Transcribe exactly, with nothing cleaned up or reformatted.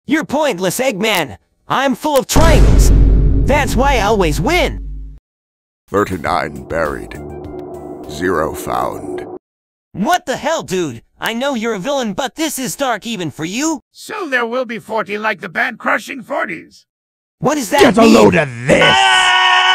You're pointless, Eggman. I'm full of triangles. That's why I always win. thirty-nine buried. Zero found. What the hell, dude? I know you're a villain, but this is dark even for you. So there will be forty like the band Crushing Forties. What is that Get a mean? load of this!